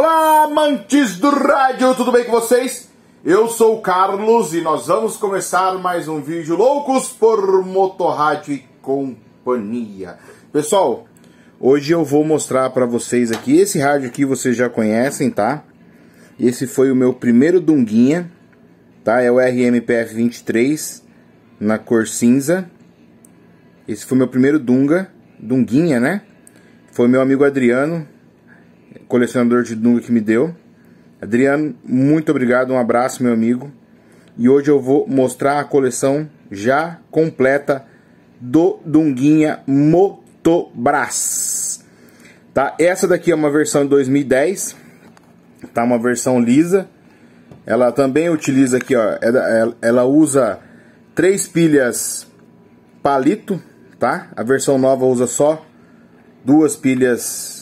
Olá, amantes do rádio, tudo bem com vocês? Eu sou o Carlos e nós vamos começar mais um vídeo Loucos por Motorrádio e Companhia. Pessoal, hoje eu vou mostrar para vocês aqui, esse rádio aqui vocês já conhecem, tá? Esse foi o meu primeiro Dunguinha, tá? É o RMPF-23 na cor cinza. Esse foi meu primeiro Dunguinha, né? Foi meu amigo Adriano, colecionador de Dunga, que me deu. Adriano, muito obrigado, um abraço, meu amigo. E hoje eu vou mostrar a coleção já completa do Dunguinha Motobras, tá? Essa daqui é uma versão de 2010, tá? Uma versão lisa. Ela também utiliza aqui, ó, ela usa 3 pilhas palito, tá? A versão nova usa só 2 pilhas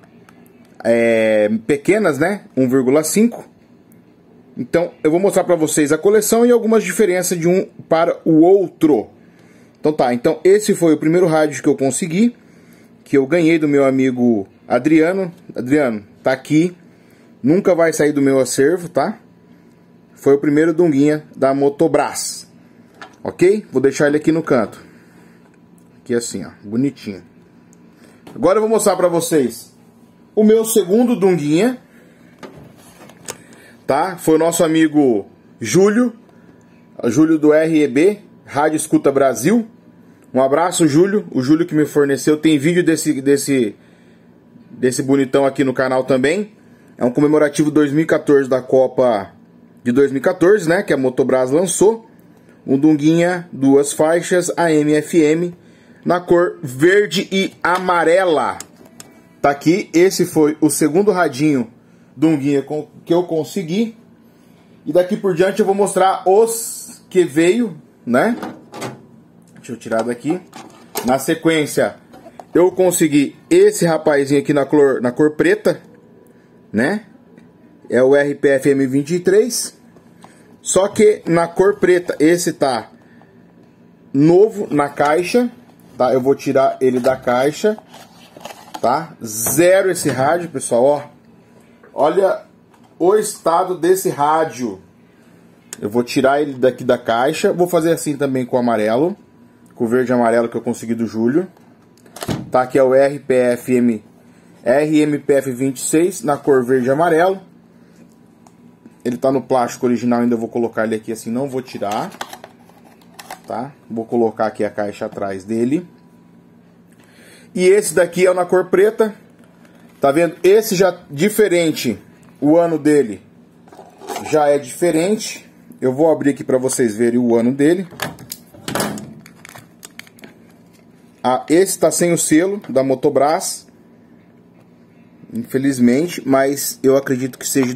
pequenas, né? 1,5. Então eu vou mostrar para vocês a coleção e algumas diferenças de um para o outro. Então tá, então esse foi o primeiro rádio que eu consegui, que eu ganhei do meu amigo Adriano. Adriano, tá aqui, nunca vai sair do meu acervo, tá? Foi o primeiro Dunguinha da Motobras, ok? Vou deixar ele aqui no canto, aqui assim, ó, bonitinho. Agora eu vou mostrar para vocês o meu segundo Dunguinha, tá? Foi o nosso amigo Júlio do REB, Rádio Escuta Brasil. Um abraço, Júlio. O Júlio que me forneceu. Tem vídeo desse bonitão aqui no canal também. É um comemorativo 2014 da Copa de 2014, né? Que a Motobras lançou. Um Dunguinha, 2 faixas, AM/FM, na cor verde e amarela. Tá aqui, esse foi o segundo radinho Dunguinha que eu consegui. E daqui por diante eu vou mostrar os que veio, né? Deixa eu tirar daqui. Na sequência, eu consegui esse rapazinho aqui na cor preta, né? É o RPF-M23. Só que na cor preta, esse tá novo na caixa, tá? Eu vou tirar ele da caixa, tá? Zero esse rádio, pessoal, ó. Olha o estado desse rádio. Eu vou tirar ele daqui da caixa. Vou fazer assim também com o amarelo, com o verde e amarelo que eu consegui do Júlio. Tá, aqui é o RMPF-26 na cor verde e amarelo. Ele tá no plástico original, ainda vou colocar ele aqui assim, não vou tirar, tá? Vou colocar aqui a caixa atrás dele. E esse daqui é na cor preta. Tá vendo? Esse já diferente. O ano dele já é diferente. Eu vou abrir aqui para vocês verem o ano dele. Ah, esse tá sem o selo da Motobras, infelizmente, mas eu acredito que seja de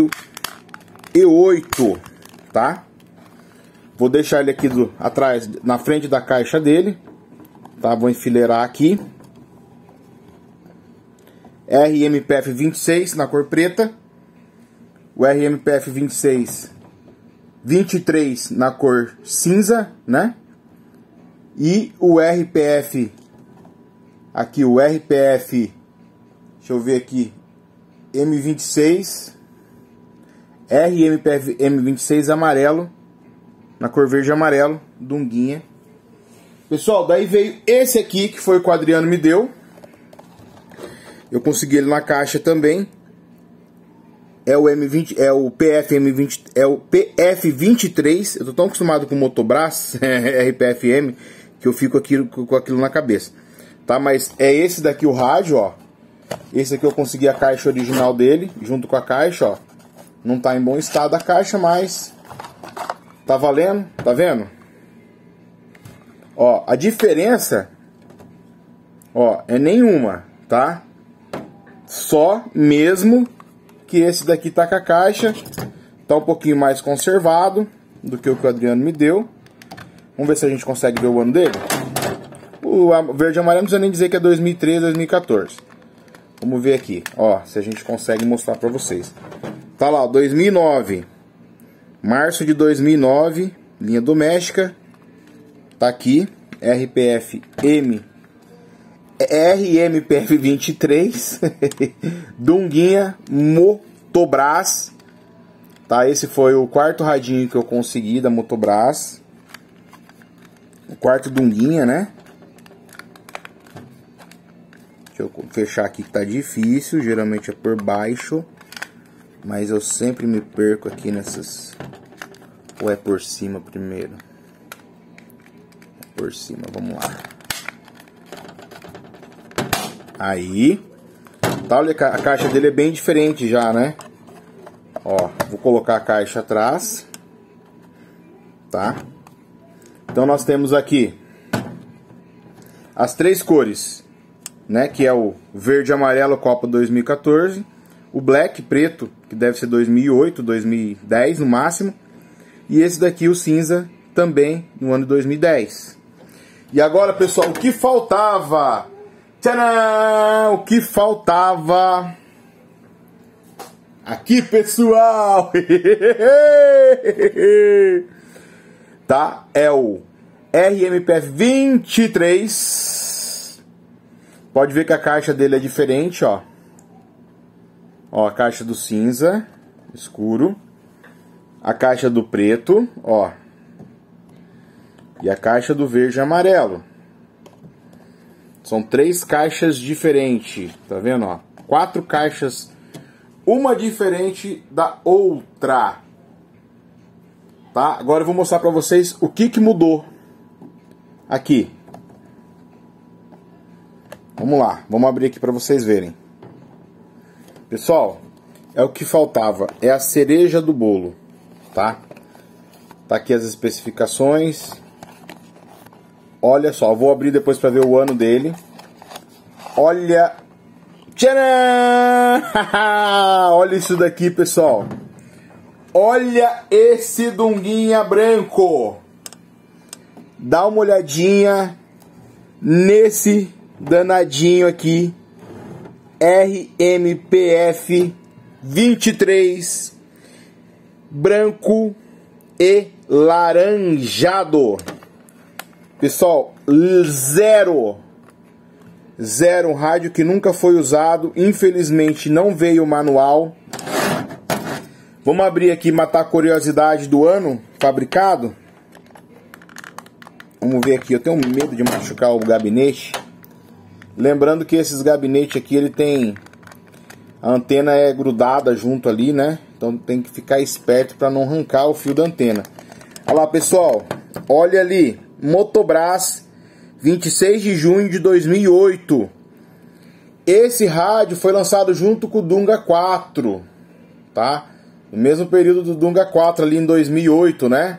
2008, tá? Vou deixar ele aqui atrás, na frente da caixa dele, tá? Vou enfileirar aqui. RMPF-26 na cor preta. O RMPF-26 23 na cor cinza, né? E o RPF aqui, o RPF, deixa eu ver aqui, M26, RMPF M26 amarelo, na cor verde e amarelo, Dunguinha. Pessoal, daí veio esse aqui, que foi o que o Adriano me deu. Eu consegui ele na caixa também. É o M20, é o PF-M20, é o PF-23. Eu tô tão acostumado com o Motobras, RPF-M, que eu fico com aquilo na cabeça. Tá, mas é esse daqui o rádio, ó. Esse aqui eu consegui a caixa original dele, junto com a caixa, ó. Não tá em bom estado a caixa, mas tá valendo, tá vendo? Ó, a diferença, ó, é nenhuma, tá? Só mesmo que esse daqui tá com a caixa, tá um pouquinho mais conservado do que o que o Adriano me deu. Vamos ver se a gente consegue ver o ano dele. O verde e amarelo não precisa nem dizer que é 2013, 2014. Vamos ver aqui, ó, se a gente consegue mostrar pra vocês. Tá lá, 2009. Março de 2009, linha doméstica. Tá aqui, RPF M RMPF23 Dunguinha Motobras, tá? Esse foi o quarto radinho que eu consegui da Motobras, o quarto Dunguinha, né? Deixa eu fechar aqui que tá difícil, geralmente é por baixo, mas eu sempre me perco aqui nessas. Ou é por cima primeiro? É por cima, vamos lá. Aí, tá, olha, a caixa dele é bem diferente já, né? Ó, vou colocar a caixa atrás, tá? Então nós temos aqui as três cores, né? Que é o verde, amarelo, Copa 2014, o black, preto, que deve ser 2008, 2010 no máximo, e esse daqui, o cinza, também no ano 2010. E agora, pessoal, o que faltava? Tcharam! O que faltava aqui, pessoal? Tá? É o RMPF 23. Pode ver que a caixa dele é diferente, ó. Ó, a caixa do cinza escuro, a caixa do preto, ó, e a caixa do verde e amarelo. São três caixas diferentes, tá vendo, ó? Quatro caixas, uma diferente da outra, tá? Agora eu vou mostrar pra vocês o que mudou aqui. Vamos lá, vamos abrir aqui pra vocês verem. Pessoal, é o que faltava, é a cereja do bolo, tá? Tá aqui as especificações. Olha só, vou abrir depois para ver o ano dele. Olha, tcharam! Olha isso daqui, pessoal. Olha esse Dunguinha branco. Dá uma olhadinha nesse danadinho aqui. RMPF 23 branco e laranjado. Pessoal, zero rádio que nunca foi usado. Infelizmente não veio o manual. Vamos abrir aqui e matar a curiosidade do ano fabricado. Vamos ver aqui, eu tenho medo de machucar o gabinete. Lembrando que esses gabinetes aqui, ele tem... A antena é grudada junto ali, né? Então tem que ficar esperto para não arrancar o fio da antena. Olha lá, pessoal. Olha ali. Motobras, 26 de junho de 2008. Esse rádio foi lançado junto com o Dunga 4, tá? No mesmo período do Dunga 4, ali em 2008, né?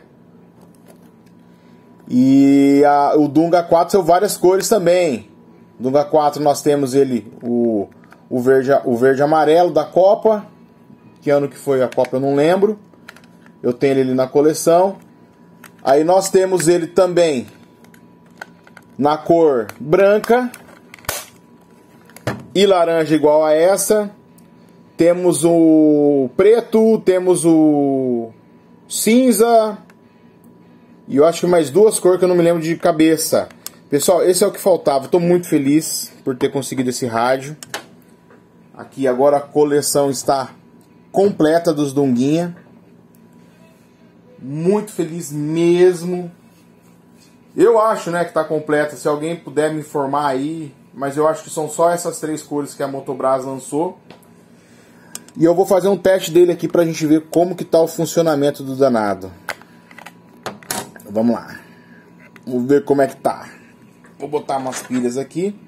E o Dunga 4 são várias cores também. O Dunga 4 nós temos ele, o verde amarelo da Copa. Que ano que foi a Copa eu não lembro. Eu tenho ele ali na coleção. Aí nós temos ele também na cor branca e laranja igual a essa. Temos o preto, temos o cinza e eu acho que mais duas cores que eu não me lembro de cabeça. Pessoal, esse é o que faltava. Estou muito feliz por ter conseguido esse rádio. Aqui agora a coleção está completa dos Dunguinha. Muito feliz mesmo. Eu acho, né, que tá completa. Se alguém puder me informar aí, mas eu acho que são só essas três cores que a Motobras lançou. E eu vou fazer um teste dele aqui pra gente ver como que tá o funcionamento do danado. Vamos lá. Vamos ver como é que tá. Vou botar umas pilhas aqui.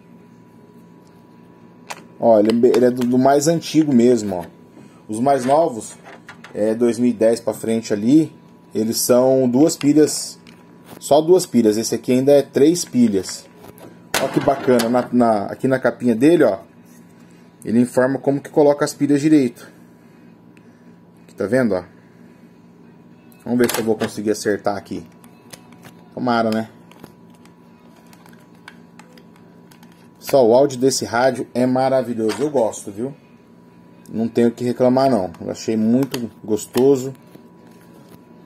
Ó, ele é do mais antigo mesmo, ó. Os mais novos, 2010 pra frente ali, eles são duas pilhas, só duas pilhas. Esse aqui ainda é 3 pilhas. Olha que bacana, aqui na capinha dele, ó, ele informa como que coloca as pilhas direito. Aqui, tá vendo, ó? Vamos ver se eu vou conseguir acertar aqui. Tomara, né? Só o áudio desse rádio é maravilhoso, eu gosto, viu? Não tenho o que reclamar não, eu achei muito gostoso.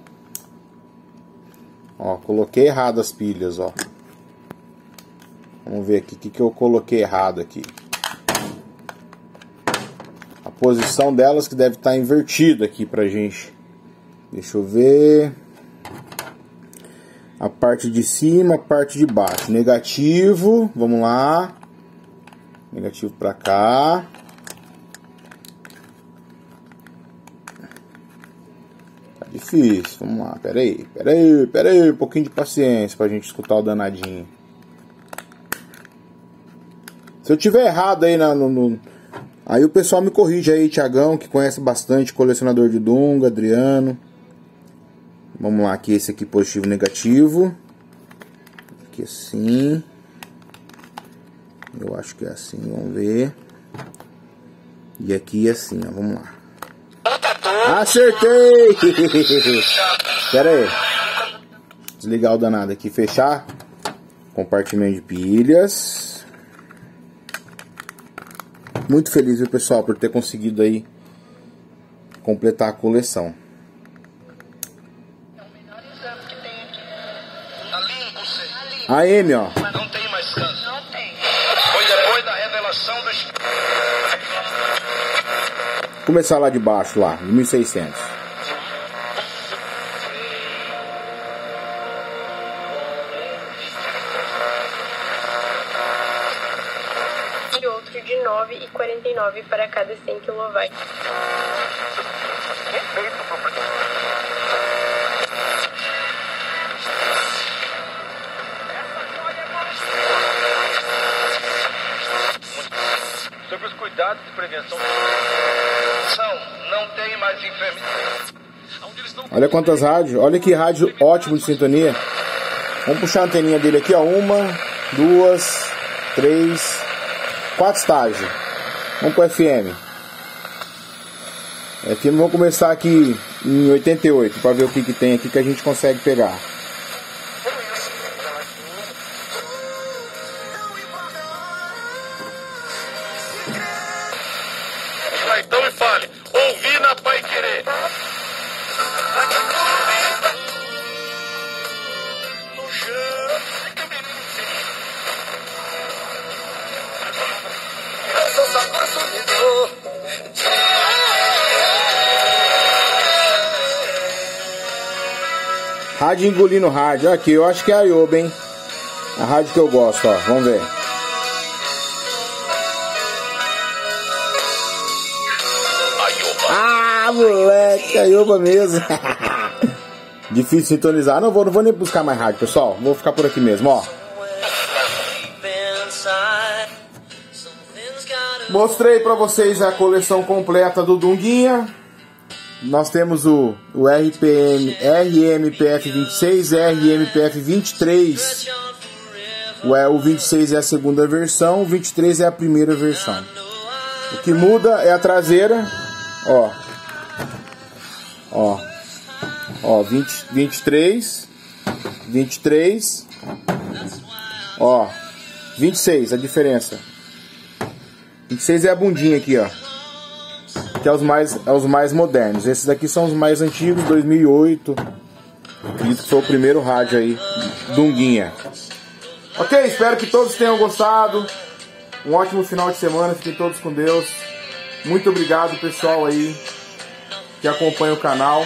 Ó, coloquei errado as pilhas, ó. Vamos ver aqui o que eu coloquei errado aqui. A posição delas que deve estar invertida aqui pra gente. Deixa eu ver. A parte de cima, a parte de baixo. Negativo, vamos lá. Negativo pra cá. Tá difícil, vamos lá. Pera aí, um pouquinho de paciência pra gente escutar o danadinho. Se eu tiver errado aí aí o pessoal me corrige aí, Thiagão, que conhece bastante, colecionador de Dunga, Adriano. Vamos lá, aqui esse aqui positivo, negativo. Aqui assim. Eu acho que é assim, vamos ver. E aqui assim, ó, vamos lá. Acertei! Pera aí. Desligar o danado aqui, fechar. Compartimento de pilhas. Muito feliz, viu, pessoal, por ter conseguido aí completar a coleção. A M, ó. Não tem mais canto. Não tem. Foi depois da revelação do... Começar lá de baixo, lá, de 1600. E outro de 9,49 para cada 100 kW. Sobre os cuidados de prevenção. Não tem mais enfermidade. Olha quantas rádios. Olha que rádio ótimo de sintonia. Vamos puxar a anteninha dele aqui, ó. 1, 2, 3, 4 estágios. Vamos pro FM. FM vamos começar aqui em 88 para ver o que tem aqui que a gente consegue pegar. Então e fale, ouvi na Pai Querer. Rádio engolindo rádio. Aqui, eu acho que é a Ioba, hein? A rádio que eu gosto, ó. Vamos ver. Ah, moleque, a Ioba mesmo. Difícil sintonizar. Não vou nem buscar mais rádio, pessoal. Vou ficar por aqui mesmo, ó. Mostrei pra vocês a coleção completa do Dunguinha. Nós temos o RMPF 26, RMPF 23. O 26 é a segunda versão, o 23 é a primeira versão. O que muda é a traseira. Ó, 23, ó, 26, a diferença. 26 é a bundinha aqui, ó, que é os mais modernos. Esses daqui são os mais antigos, 2008. Acredito que foi o primeiro rádio aí, Dunguinha. Ok, espero que todos tenham gostado. Um ótimo final de semana, fiquem todos com Deus. Muito obrigado, pessoal aí que acompanha o canal.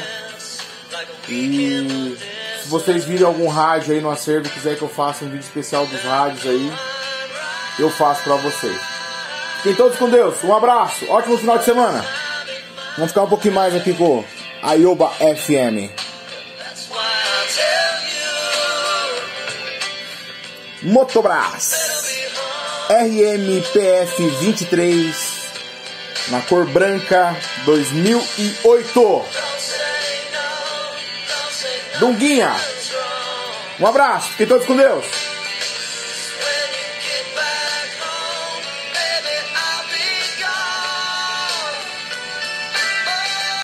E se vocês virem algum rádio aí no acervo e quiser que eu faça um vídeo especial dos rádios aí, eu faço pra vocês. Fiquem todos com Deus, um abraço, ótimo final de semana. Vamos ficar um pouquinho mais aqui com a Ioba FM. Motobras RMPF 23 na cor branca 2008. Dunguinha, um abraço, fiquem todos com Deus.